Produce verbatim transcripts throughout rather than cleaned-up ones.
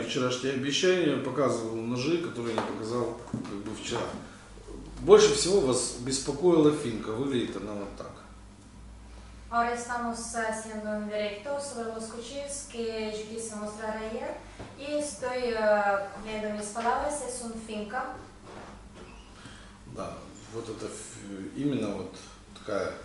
вчерашнее обещание, показывал ножи, которые я не показал как бы вчера. Больше всего вас беспокоила финка, выглядит она вот так. Ora estamos haciendo un directo sobre los cuchillos que yo quise mostrar ayer y estoy uh, viendo mis palabras, es un finca. Да, вот это именно вот такая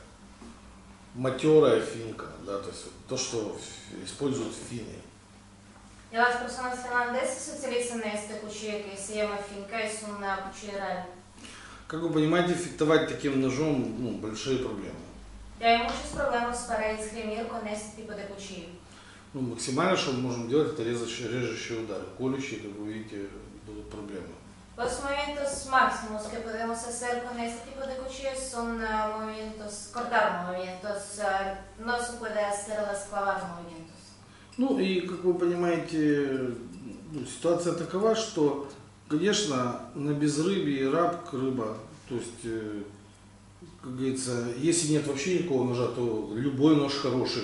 матерая финка, да, то есть то, что используют финны. Y las personas finlandesas utilizan este cuchillo que se llama finca, es un cuchillo real. Как вы понимаете, фехтовать таким ножом, ну, большие проблемы. Y hay muchos problemas para esgrimir con este tipo de cuchillo. Ну, максимально, что мы можем делать, это режущие, режущие удары. Колющие, как вы видите, будут проблемы. Los movimientos máximos que podemos hacer con este tipo de cuchillos son uh, movimientos, cortar movimientos, uh, no se puede hacer las clavar movimientos. Ну и, как вы понимаете, ну, ситуация такова, что, конечно, на безрыбье раб рыба, то есть, э, как говорится, если нет вообще никакого ножа, то любой нож хороший.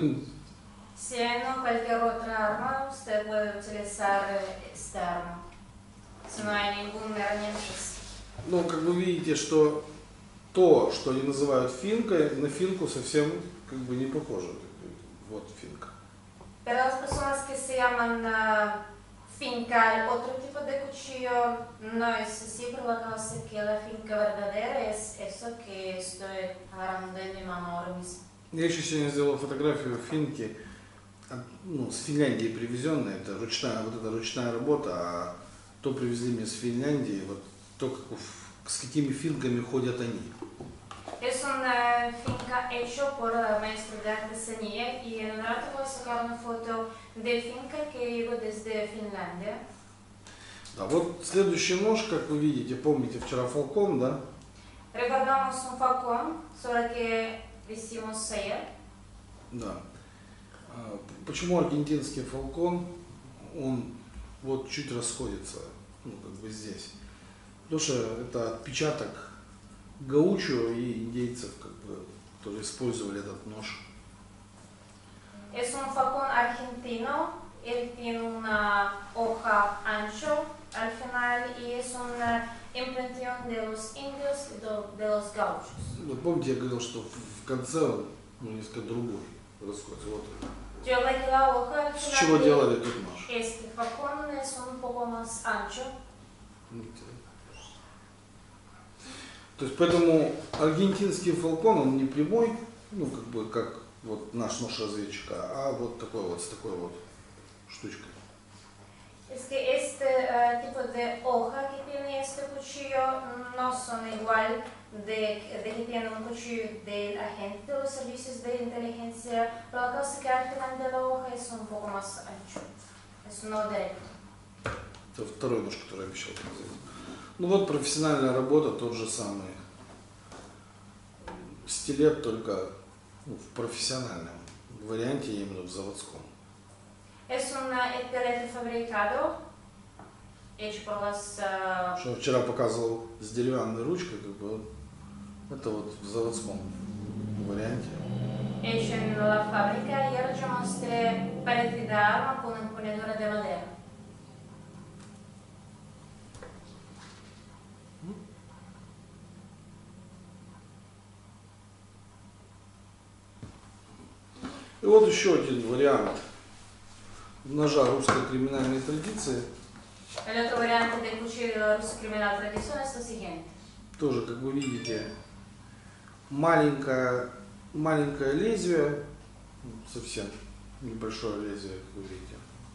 Si no cualquier otra arma, usted puede utilizar esta arma. Si no hay ninguna herramienta. Ну, как вы видите, что то, что они называют финкой, на финку совсем как бы не похоже. Вот финка. Pero las personas que se llaman uh, finca, otro tipo de cuchillo, no es así, por lo que sé que la finca verdadera es eso que estoy agarrando en mi mano ahora mismo. Я еще сегодня сделал фотографию финки, ну, с Финляндии привезенной, это ручная, вот эта ручная работа, а то привезли мне с Финляндии, вот то, как, с какими финками ходят они. Es una finca hecho por el maestro de artesanía y en un rato voy a sacar una foto de finca que llegó desde Finlandia. Да, вот следующий нож, как вы видите, помните вчера фалкон, да? Recordamos un falcón sobre el que hicimos ayer. Да. Почему аргентинский фалкон, он вот чуть расходится, ну, как бы здесь? Потому что это отпечаток гаучо и индейцев, как бы, которые использовали этот нож. Es un falcón argentino, él tiene una hoja ancho al final y es una impresión de los indios y de, de los gauchos. Вы помните, я говорил, что в конце он, ну, несколько другой расходится. Вот. Yo le di la hoja al С final чего de делали этот нож? este falcón es un poco más ancho. То есть поэтому аргентинский фалкон, он не прямой, ну как бы как вот наш нож разведчика, а вот такой вот с такой вот штучкой. Es que este uh, tipo de hoja que tiene este cuchillo no son igual de, de que tiene un cuchillo del agente de los servicios de inteligencia, pero la cosa que al final de la hoja es un poco más ancho, es no directo. Это второй нож, который я обещал показать. Ну вот профессиональная работа, тот же самый стилет, только ну, в профессиональном варианте, именно в заводском. Es un estilete fabricado, hecho por las... Uh, Что вчера показывал с деревянной ручкой, как бы это вот в заводском варианте. hecho en la fábrica y ahora yo mostré parecida arma con empuñadura de madera. И вот еще один вариант ножа русской криминальной традиции. El otro variante del cuchillo de la rusa criminal tradicional es lo siguiente. Тоже, как вы видите, маленькое, маленькое лезвие, совсем небольшое лезвие, как вы видите,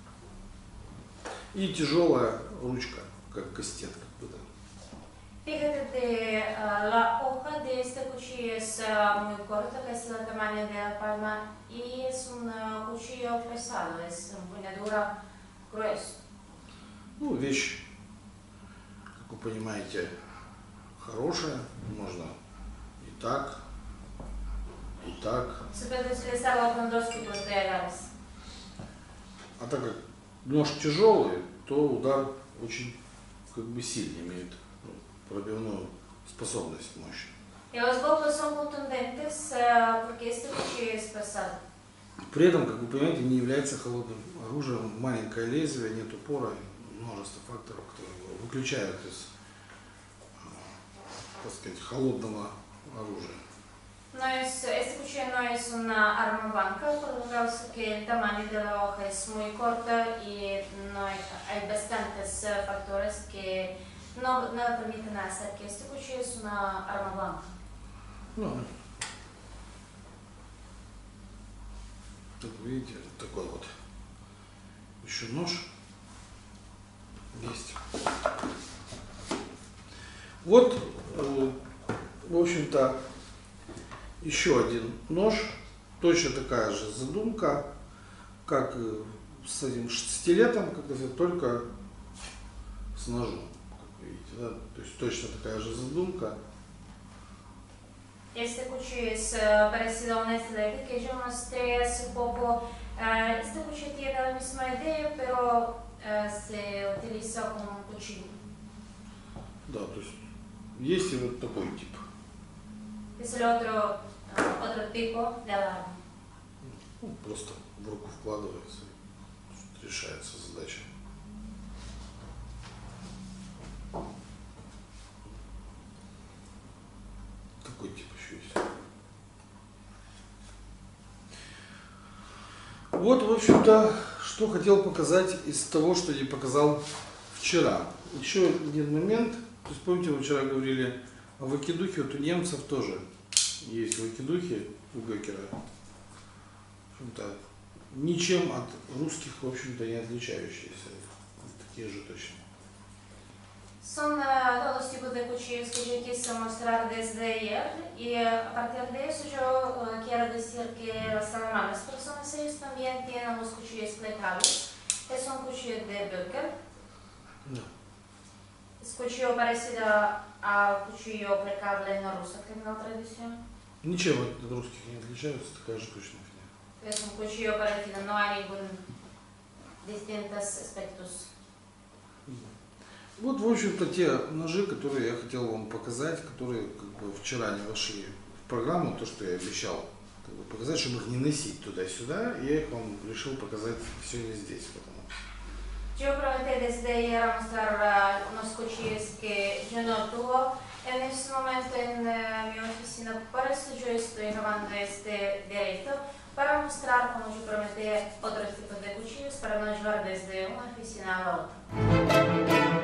и тяжелая ручка, как кастет, как бы, да. Fíjate de uh, la hoja de este cuchillo es uh, muy corta, casi del tamaño de la palma, y es un uh, cuchillo pesado, es empuñadura gruesa. Ну, вещь, как вы понимаете, хорошая, можно и так, и так. Se puede utilizarlo con dos tipos de agarres. А так как нож тяжелый, то удар очень как бы сильный, имеет ну, пробивную способность мощную. Y los golpes son contundentes uh, porque este cuchillo es pesado. При этом, как вы понимаете, не является холодным оружие, маленькое лезвие, нет упора, множество факторов, которые его выключают из, так сказать, холодного оружия. No es, este cuchillo no es una arma blanca, por lo causa que el tamaño de la hoja es muy corta y no hay, hay bastantes uh, factores que no, no permiten hacer que este cuchillo es una arma blanca. Ну, как видите, такой вот еще нож есть. Вот, в общем-то, еще один нож, точно такая же задумка, как с этим стилетом, как это, только с ножом, как видите, да? То есть точно такая же задумка. Este cuchillo es uh, parecido a un estilete que yo mostré hace poco. Uh, este cuchillo tiene la misma idea, pero uh, se utiliza como un cuchillo. Да, то есть есть и вот такой тип. Es el otro, uh, otro tipo de alarma. Ну, просто в руку вкладывается, решается задача. Такой тип еще есть. Вот, в общем-то, что хотел показать из того, что я показал вчера. Еще один момент. То есть, помните, мы вчера говорили о выкидухе. Вот у немцев тоже есть выкидухи у Геккера. В общем-то, ничем от русских, в общем-то, не отличающиеся. Такие же точно. Son uh, todos los tipos de cuchillos que yo quise mostrar desde ayer y uh, a partir de eso yo uh, quiero decir que las alemanas personas ellos también tienen los cuchillos plegables. Es un cuchillo de Böker. No. Es cuchillo parecido al cuchillo plegable en la rusa criminal tradición. Ничем от русских не отличаются, такая же точно фигня. Es un cuchillo parecido, no hay ningún distintos aspectos. Вот, в общем-то, те ножи, которые я хотел вам показать, которые как бы вчера не вошли в программу, то, что я обещал как бы, показать, чтобы их не носить туда-сюда, я их вам решил показать сегодня здесь. Потому. Yo prometí desde ayer mostrar uh, unos cuchillos que yo no tuve en este momento en uh, mi oficina, por eso yo estoy grabando este directo para mostrar, como yo prometí, otros tipos de cuchillos para no llevar desde una oficina a la otra.